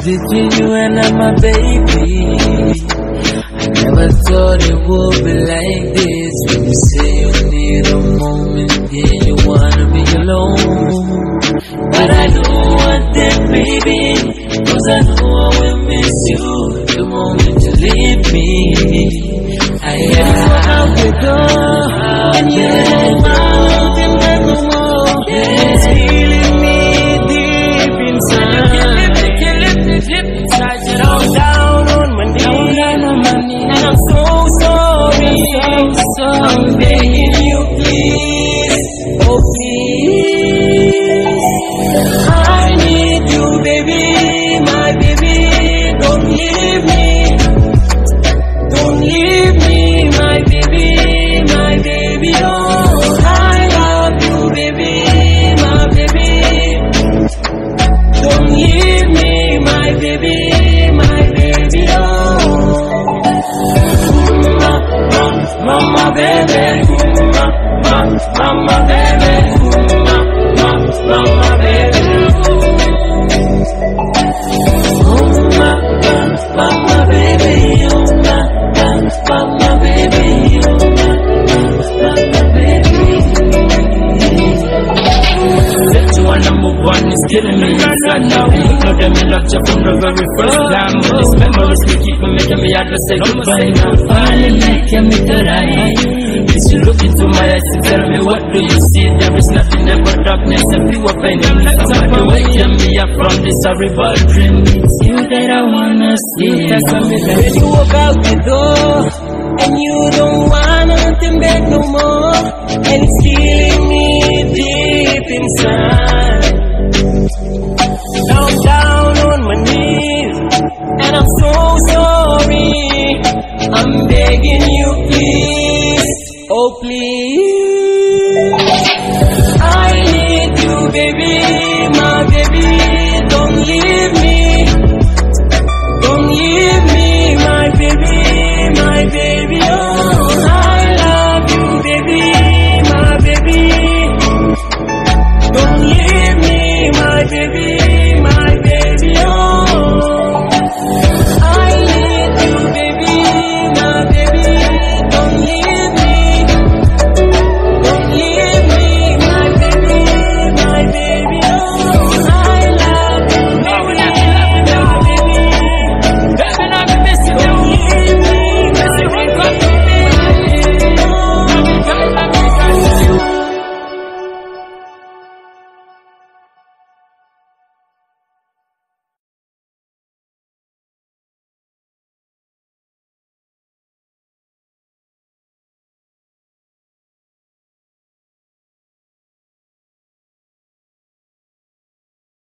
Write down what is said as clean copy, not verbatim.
between you and my baby. I never thought it would be like this. When you say you need a moment, yeah, you wanna be alone. But I don't want that, baby, 'cause I know I will miss you the moment you leave me. I out the door, and you know out in bed no more. It's killing me deep inside. Down on my knees, and I'm so sorry. I'm begging you, please, oh please. I need you, baby, my baby. Don't leave me, don't leave me, my baby, my baby. Oh, I love you, baby, my baby. Don't leave me, my baby, my baby. Oh, mama, baby, mama, baby, mama, baby. Mama, baby, mama, baby, mama, baby. That you wanna move on is killing me inside now. You know them in love you from the very first time. But these memories we keep on making me have to say goodbye now. Falling like you make the right. As you look into my eyes and tell me what do you see? There is nothing there but darkness and pure pain. I'm like somebody waking me up from this horrible dream. It's you that I wanna see. That's what me like. When you walk out the door and you don't want nothing back no more, and it's killing me deep inside. Now I'm down on my knees, and I'm so sorry. I'm begging you, please, oh please.